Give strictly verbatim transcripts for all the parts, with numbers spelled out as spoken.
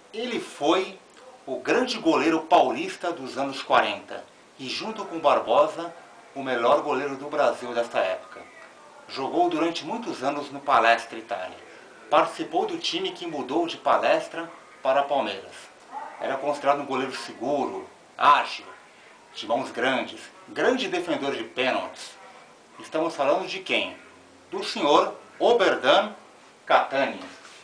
Ele foi o grande goleiro paulista dos anos quarenta e, junto com Barbosa, o melhor goleiro do Brasil desta época. Jogou durante muitos anos no Palestra Itália. Participou do time que mudou de Palestra para Palmeiras. Era considerado um goleiro seguro, ágil, de mãos grandes, grande defensor de pênaltis. Estamos falando de quem? Do senhor Oberdan Catani.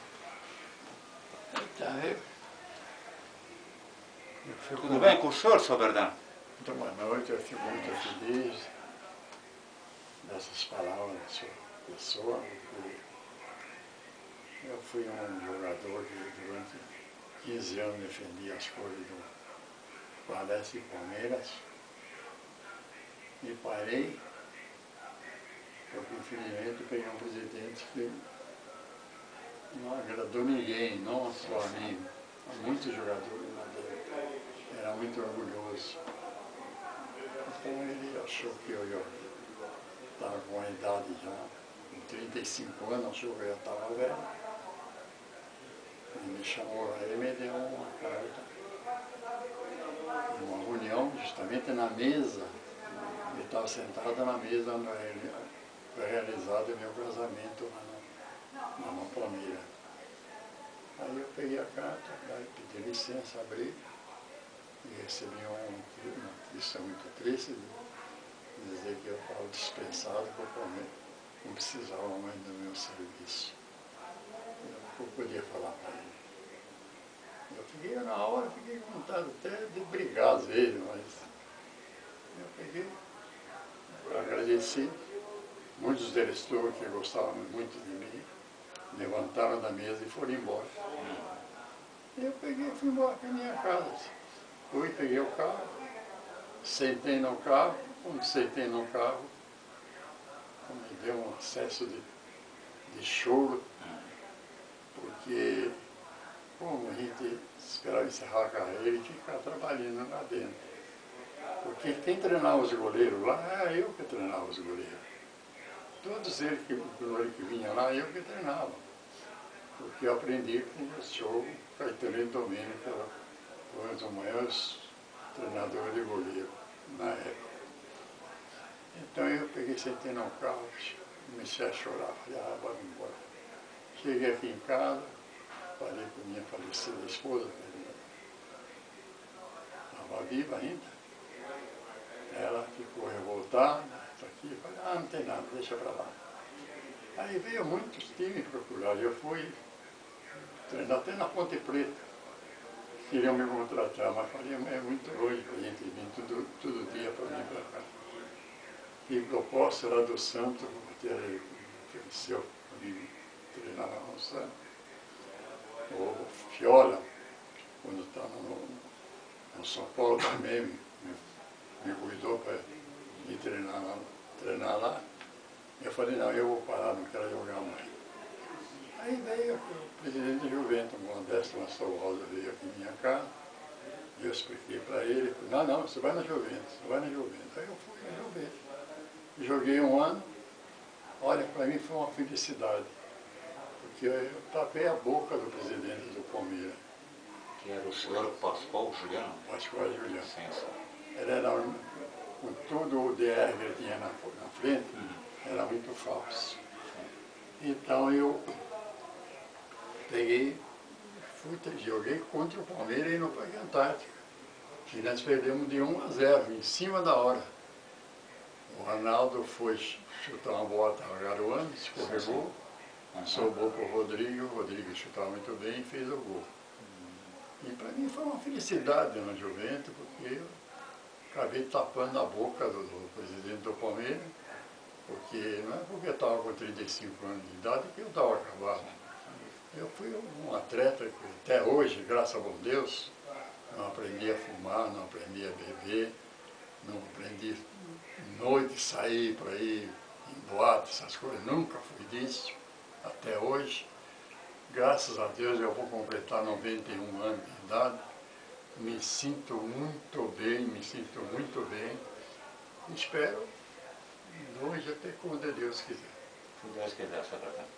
Tudo bem com o senhor, senhor Oberdan? Muito boa noite, eu fico muito feliz dessas palavras da sua pessoa. Eu fui um jogador que durante quinze anos defendia as cores do Palestra e Palmeiras. E parei, porque infelizmente peguei um presidente que não agradou ninguém, não só a mim, a muitos jogadores lá dentro. Era muito orgulhoso. Então ele achou que eu estava com a idade já, com trinta e cinco anos, achou que eu já estava velho. E me chamou lá e me deu uma carta. Uma reunião, justamente na mesa, ele estava sentado na mesa onde foi realizado o meu casamento lá na, na Palmeira. Aí eu peguei a carta, aí pedi licença, abri. E recebi uma notícia muito triste de dizer que eu estava dispensado porque não precisava mais do meu serviço. Eu não podia falar para ele. Eu fiquei, na hora, fiquei com vontade até de brigar às vezes, mas eu peguei, eu agradeci. Muitos deles todos que gostavam muito de mim, levantaram da mesa e foram embora. Eu peguei e fui embora para a minha casa. Fui, peguei o carro, sentei no carro, quando sentei no carro, me deu um acesso de, de choro, porque como a gente esperava encerrar a carreira e ficar trabalhando lá dentro. Porque quem treinava os goleiros lá, era eu que treinava os goleiros. Todos eles que, que vinham lá, eu que treinava. Porque eu aprendi com o senhor Caetano Domênico, foi um dos maiores treinadores de goleiro na época. Então eu peguei, sentei no carro, comecei a chorar, falei, ah, vamos embora. Cheguei aqui em casa, falei com minha falecida esposa, que estava viva ainda. Ela ficou revoltada, tá aqui, falei, ah, não tem nada, deixa pra lá. Aí veio muitos times procurar, eu fui treinar até na Ponte Preta. Queriam me contratar, mas falei, é muito longe para a gente vir todo, todo dia para vir para cá. E proposta lá do Santos, que ele ofereceu para mim treinar lá no Santos. O Fiola, quando estava no, no São Paulo também, me, me cuidou para ir treinar lá, treinar lá. Eu falei, não, eu vou parar, não quero jogar mais. Aí veio o presidente da Juventus, o Modesto Massol Rosa, veio aqui em minha casa, eu expliquei para ele, não, não, você vai na Juventus, você vai na Juventus. Aí eu fui na Juventus. Joguei um ano, olha, para mim foi uma felicidade, porque eu tapei a boca do presidente do Palmeiras. Que era o senhor Pascoal Juliano? Pascoal Juliano. Licença. Ele era, com todo o D R que ele tinha na, na frente, hum. era muito falso. Então eu peguei, fui, joguei contra o Palmeiras e no Parque Antártica. E nós perdemos de um a zero, em cima da hora. O Ronaldo foi chutar uma bola, estava garoando, escorregou, uhum. sobrou para o Rodrigo, o Rodrigo chutava muito bem e fez o gol. Uhum. E para mim foi uma felicidade na Juventus, porque eu acabei tapando a boca do, do presidente do Palmeiras, porque não é porque eu estava com trinta e cinco anos de idade que eu estava acabado. Eu fui um atleta que até hoje, graças a bom Deus, não aprendi a fumar, não aprendi a beber, não aprendi noite sair para ir em boate, essas coisas, nunca fui disso, até hoje. Graças a Deus eu vou completar noventa e um anos de idade, me sinto muito bem, me sinto muito bem, espero longe até quando Deus quiser. Se Deus quiser, senhor Oberdan.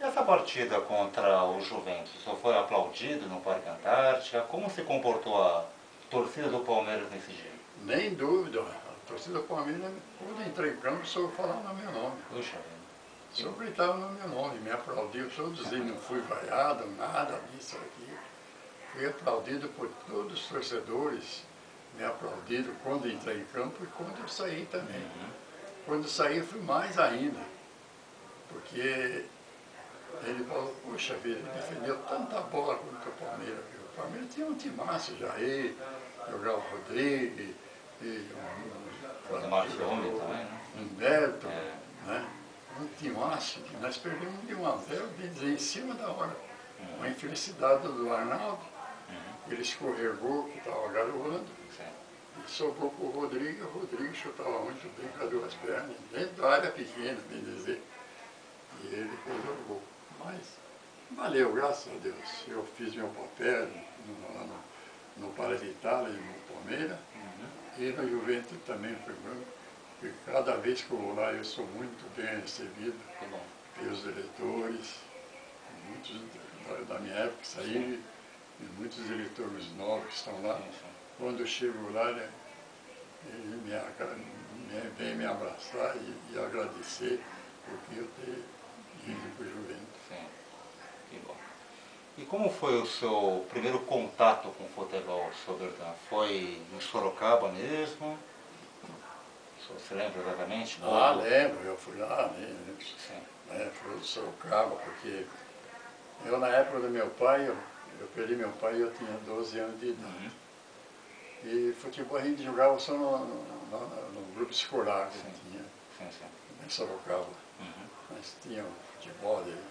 Essa partida contra o Juventus, o senhor foi aplaudido no Parque Antártica? Como se comportou a torcida do Palmeiras nesse dia? Nem dúvida, a torcida do Palmeiras, quando entrei em campo, soube falar no meu nome. Puxa vida. Só gritava no meu nome, me aplaudiu todos eles, não fui vaiado, nada disso aqui. Fui aplaudido por todos os torcedores, me aplaudiram quando entrei em campo e quando eu saí também. Uhum. Quando eu saí, eu fui mais ainda, porque ele falou, puxa vida, ele defendeu tanta bola contra o Palmeiras. O Palmeiras tinha um timaço, Jair, jogava o Rodrigues, e um, um, Marcione também, né? Humberto, É. né? Um timaço, que nós perdemos de um a zero, em cima da hora. Uhum. Uma infelicidade do Arnaldo, uhum. Ele escorregou, que estava garoando, e sobrou para o Rodrigues, o Rodrigues chutava muito bem com as duas pernas, dentro da área pequena, bem dizer. E ele fez o gol. Mas valeu, graças a Deus. Eu fiz meu papel no, no, no Pará de Itália e no Palmeiras, uhum. E no Juventus também foi bom. Porque cada vez que eu vou lá eu sou muito bem recebido pelos diretores, muitos da, da minha época saíram, e muitos diretores novos que estão lá. Quando eu chego lá, né, ele me, me, vem me abraçar e, e agradecer porque eu ter ido para o Juventus. Sim, que bom. E como foi o seu primeiro contato com o futebol, seu Bertan? Foi em Sorocaba mesmo? Você lembra exatamente? Ah, lembro, eu fui lá, né? Sim. É, fui em Sorocaba, porque eu na época do meu pai, eu, eu perdi meu pai e eu tinha doze anos de idade. Uhum. E futebol a gente jogava só no, no, no, no grupo escolar que sim. Tinha, sim, sim. Em Sorocaba. Uhum. Mas tinha futebol, de,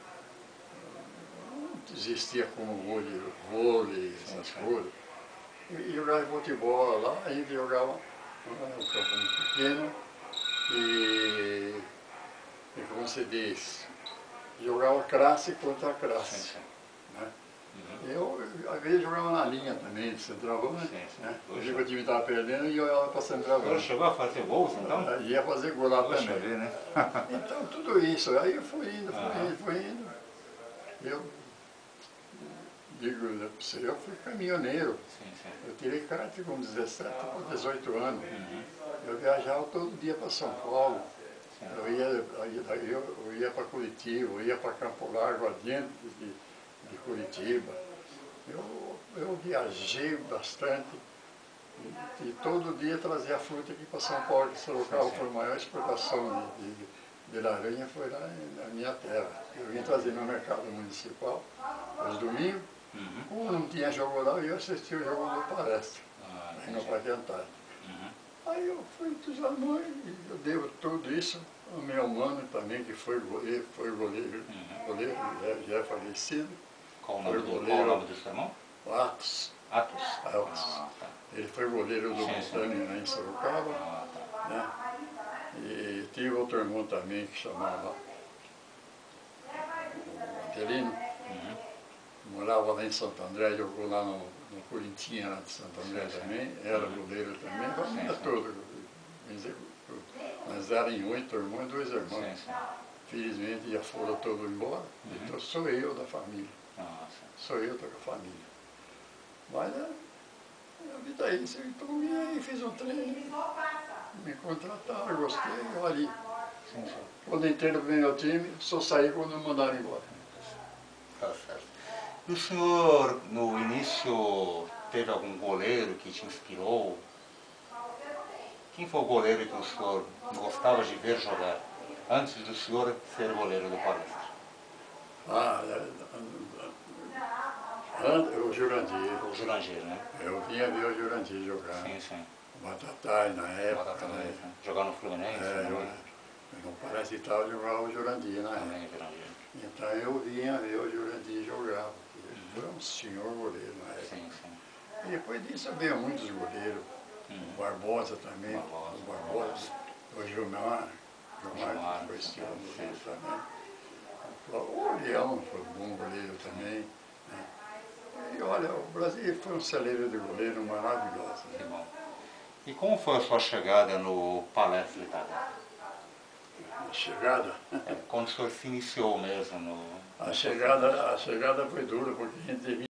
não existia como vôlei, vôlei essas sim, coisas. E, e jogava futebol lá, a gente jogava um campo muito pequeno e, e como se diz, jogava classe contra classe. Sim, sim. Né? Uhum. Eu, às vezes, jogava na linha também, de centroavante, sim, sim. Né? O dia que o time estava perdendo e eu ia para centroavante. Você chegou a fazer gols, então? Eu ia fazer gol lá Poxa também. Ver, né? Então, tudo isso, aí eu fui indo, fui uhum. indo, fui indo. Eu digo para você, eu fui caminhoneiro. Sim, sim. Eu tirei carta com dezessete para dezoito anos. Uhum. Eu viajava todo dia para São Paulo. Sim. Eu ia, eu, eu ia para Curitiba, eu ia para Campo Largo, adiante de, de Curitiba. Eu, eu viajei bastante e, e todo dia trazia fruta aqui para São Paulo, que Sorocaba foi a maior exportação de, de, de laranja, foi lá na minha terra. Eu vim trazer no mercado municipal, aos domingos. Uhum. Como não tinha jogo lá, eu ia assistir o jogo do Palestra, ah, aí no Parque Antártica. Uhum. Aí eu fui entusiasmado e eu devo tudo isso ao meu mano também, que foi goleiro, foi goleiro, uhum. goleiro já, já é falecido. Qual o nome, do, goleiro, qual o nome do seu irmão? Atos. Atos? Atos. Ah, tá. Ele foi goleiro do Montânia lá em Sorocaba. Ah, tá. Né? E tive outro irmão também que chamava o Adelino. Uhum. Morava lá em Santo André, jogou lá no, no Corinthians lá de Santo André sim, também, sim. Era goleiro também, a família toda. Mas eram em oito irmãos e dois irmãos. Sim, sim. Felizmente já foram todos embora, uhum. Então sou eu da família. Nossa. Sou eu da família. Mas a, a vida é isso. Então eu fiz um treino, me contrataram, gostei, olha. Sim, sim. Quando entrei no meu time, só saí quando me mandaram embora. Tá certo. E o senhor, no início, teve algum goleiro que te inspirou? Quem foi o goleiro que o senhor gostava de ver jogar, antes do senhor ser goleiro do Palestra? Ah, o Jurandir. O Jurandir, né? Eu vinha ver o Jurandir jogar. Sim, sim. O Batatai, na época. Batatai, né? né? Jogar no Fluminense? É, eu, não parece que estava jogando o Jurandir na Também, época. Jurandir. Então eu vinha ver o Jurandir jogar, porque ele foi um senhor goleiro na época. Sim, sim. E depois disso veio muitos goleiros. Uhum. O Barbosa também. Barbosa, o Barbosa. O Gilmar. Gilmar, que foi esse goleiro também. O Leão foi um bom goleiro também. Né? E olha, o Brasil foi um celeiro de goleiro maravilhoso. Né? Que bom. E como foi a sua chegada no Palestra Itália? chegada. É, quando o senhor se iniciou mesmo no... A chegada, a chegada foi dura, porque a gente